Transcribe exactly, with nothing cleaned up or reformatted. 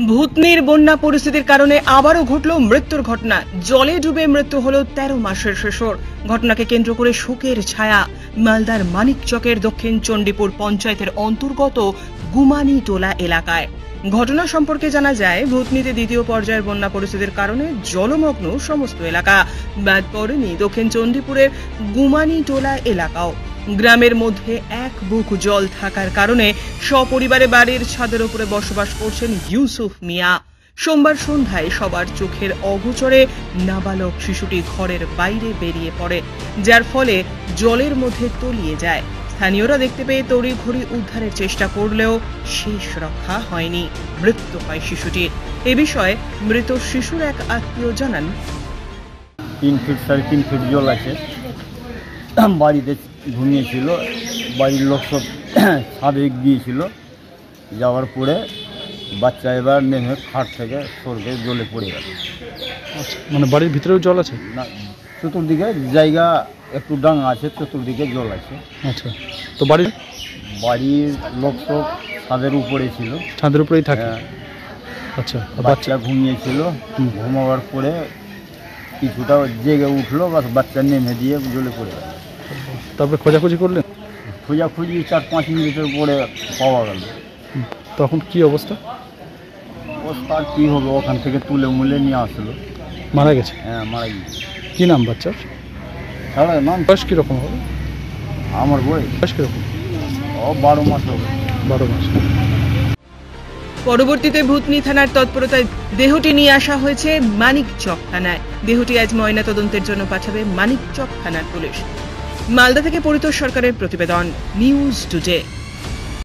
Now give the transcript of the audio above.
ভূতনির বন্যা পরিস্থিতির কারণে আবারও ঘটল মৃত্যুর ঘটনা। জলে ডুবে মৃত্যু হল তেরো মাসের শিশুর। ঘটনাকে কেন্দ্র করে শোকের ছায়া মালদার মানিকচকের দক্ষিণ চণ্ডীপুর পঞ্চায়েতের অন্তর্গত গুমানিটোলা এলাকায়। ঘটনা সম্পর্কে জানা যায়, ভূতনিতে দ্বিতীয় পর্যায়ের বন্যা পরিস্থিতির কারণে জলমগ্ন সমস্ত এলাকা। বাদ পড়েনি দক্ষিণ চণ্ডীপুরের গুমানিটোলা এলাকাও। গ্রামের মধ্যে এক বুক জল থাকার কারণে সপরিবারে বাড়ির ছাদের উপরে বসবাস করছেন ইউসুফ মিয়া। সোমবার সন্ধ্যায় সবার চোখের অগোচরে নাবালক শিশুটি ঘরের বাইরে বেরিয়ে পড়ে, যার ফলে জলের মধ্যে তলিয়ে যায়। স্থানীয়রা দেখতে পেয়ে তড়িঘড়ি উদ্ধারের চেষ্টা করলেও শেষ রক্ষা হয়নি, মৃত্যু হয় শিশুটির। এ বিষয়ে মৃত শিশুর এক আত্মীয় জানান, তিন ফিট সাড়ে তিন ফিট জল আছে, বাড়িতে ঘুমিয়েছিল, বাড়ির লোক সব ছাদে গিয়েছিল, যাওয়ার পরে বাচ্চা এবার নেমে খাট থেকে সরকে জলে পড়ে গেল। মানে বাড়ির ভিতরেও জল আছে না, চতুর্দিকে জায়গা একটু ডাঙা আছে, চতুর্দিকে জল আছে। আচ্ছা, তো বাড়ির বাড়ির লোক সব ছাদের উপরে ছিল, ছাদের উপরেই থাকে। আচ্ছা, বাচ্চা ঘুমিয়েছিল, ঘুমাবার পরে কিছুটা জেগে উঠলো, বাস বাচ্চা নেমে দিয়ে জলে পড়ে গেল। তারপরে খোঁজাখুঁজি করলেন? খোঁজাখুঁজি চার পাঁচ মিনিটের পরে পাওয়া গেল। তখন কি অবস্থা? অবস্থা কী হবে, ওখান থেকে তুলে মুলে নিয়ে আসলো। মারা গেছে? হ্যাঁ, মারা গেছে। কী নাম বাচ্চার? হ্যাঁ, নাম বয়স কীরকম হবে? আমার বয়স বয়স কীরকম? ও বারো মাস হবে। বারো মাস। পরবর্তীতে ভূতনি থানার তৎপরতায় দেহটি নিয়ে আসা হয়েছে মানিকচক থানায়। দেহটি আজ ময়না তদন্তের জন্য পাঠাবে মানিকচক থানার পুলিশ। মালদা থেকে পরিতোষ সরকারের প্রতিবেদন, নিউজ টুডে।